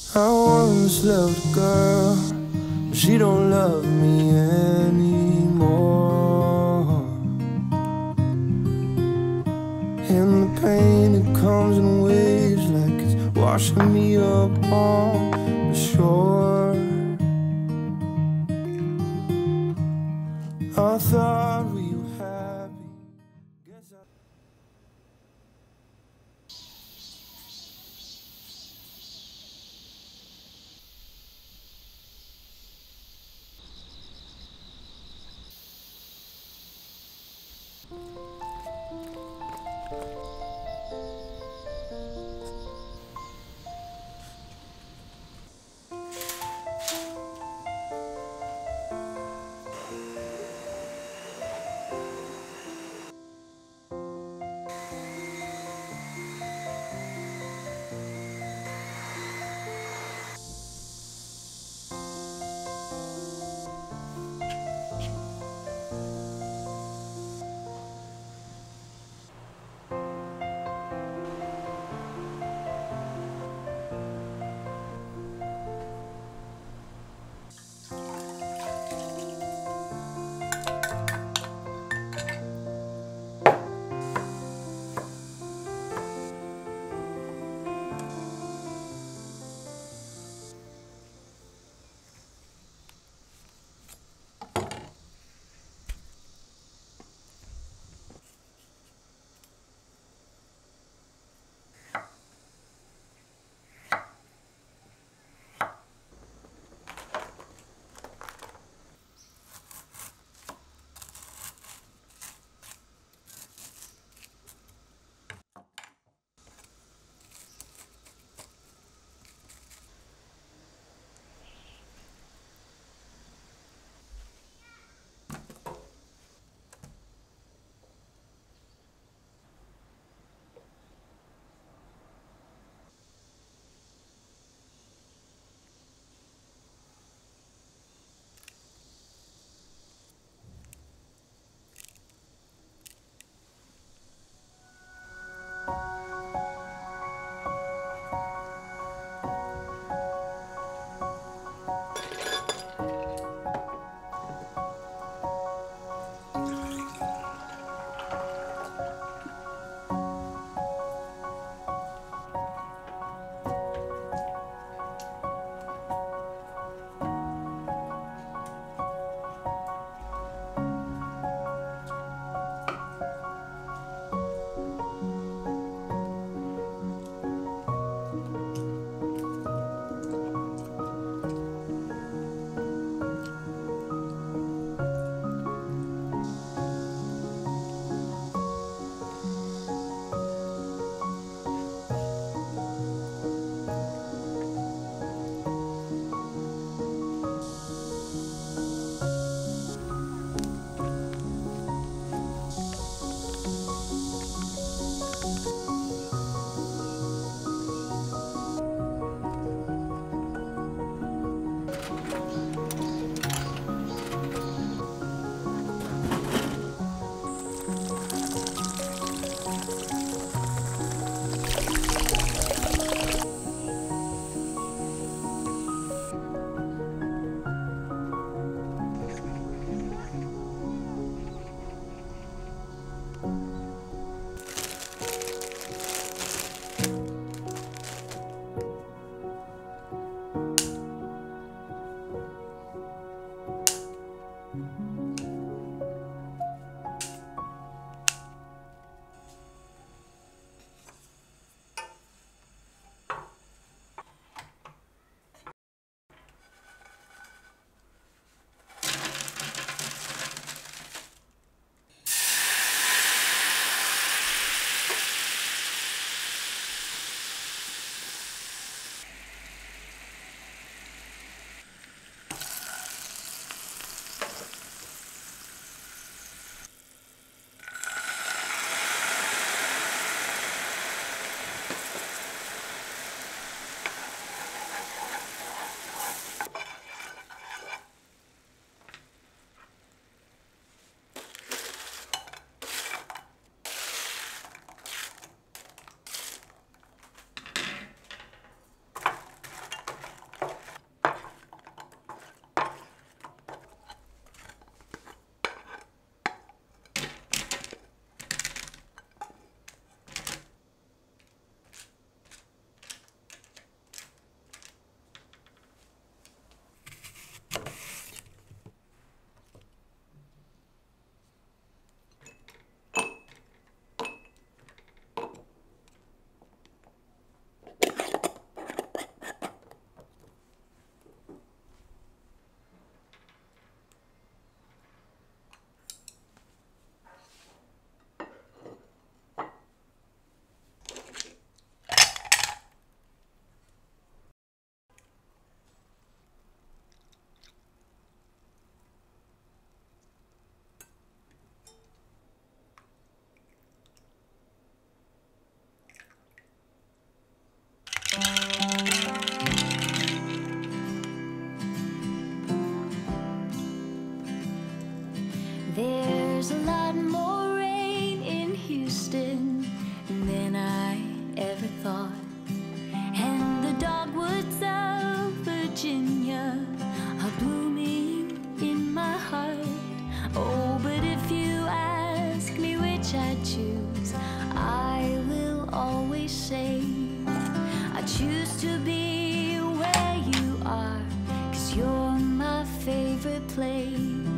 I once loved a girl, but she don't love me anymore. And the pain, it comes in waves, like it's washing me up on the shore. I thought we were happy. Guess I thought, and the dogwoods of Virginia are blooming in my heart. Oh, but if you ask me which I'd choose, I will always say I choose to be where you are, 'cause you're my favorite place.